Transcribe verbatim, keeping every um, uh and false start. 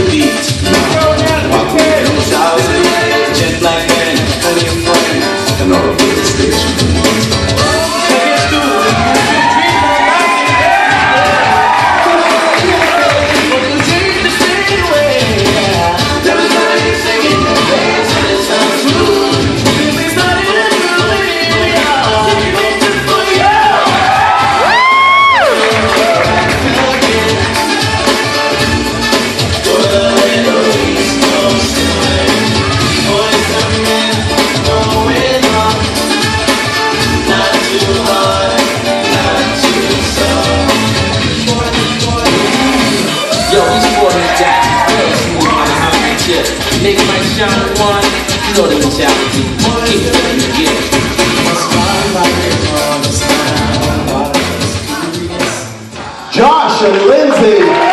beat. Walk me those houses, jet like that, honey and friend, and all over the station. Nigga might shine one, you know the mentality. Keep it in the gift. Josh and Lindsay.